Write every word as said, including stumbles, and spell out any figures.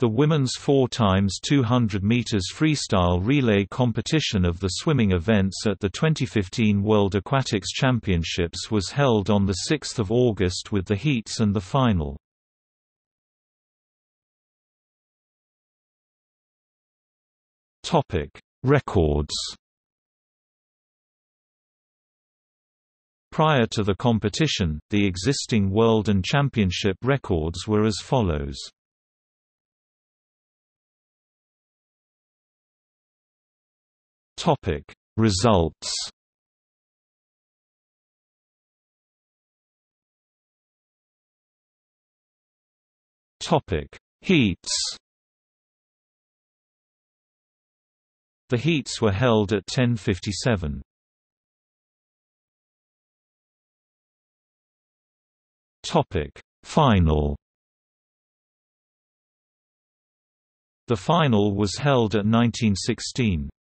The women's four by two hundred meters freestyle relay competition of the swimming events at the twenty fifteen World Aquatics Championships was held on the sixth of August with the heats and the final. Topic: Records. Prior to the competition, the existing world and championship records were as follows. Topic: Results. Topic: Heats. The heats were held at ten fifty-seven. Topic: Final. The final was held at nineteen sixteen.